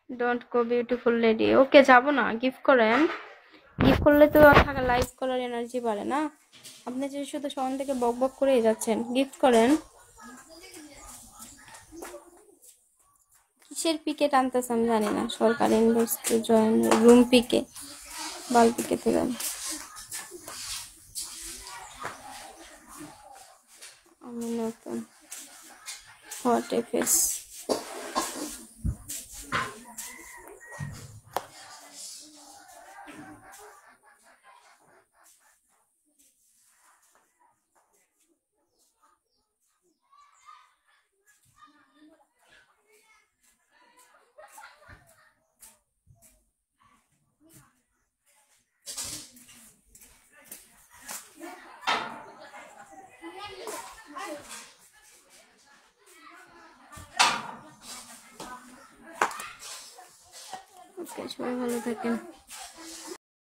Don't go beautiful lady. Okay, যাব না, gift করেন। গিফট করলে তো থাকা লাইভ করার এনার্জি বাড়ে না। আপনি যে শুধু সকাল থেকে বক বক করেই যাচ্ছেন, গিফট করেন। কিসের পিকে টানতেছে আমি জানি না, সরকারি ইউনিভার্সিটি জয়েন রুম পিকে, বাল পিকে থেকে আমি নতুন হোয়াট এফএস। ওকে, সবাই ভালো থাকেন।